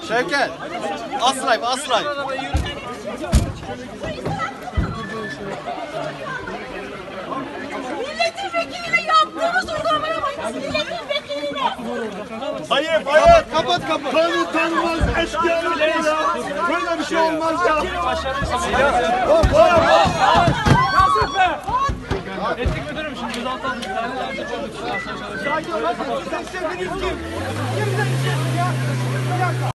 Şevket. Asılay, asılay. Milletvekiliyle yaptığımız uygulamaya bak. Milletvekiliyle. Hayır, hayır. Kapat. Tanımaz eşkıyalar ya. Böyle bir şey olmaz ya. Yazık be! Ettik müdürüm şimdi gözaltı aldık. Sakin ol. Siz sevdiniz kim? Kimden içiyorsun ya? Bir dakika.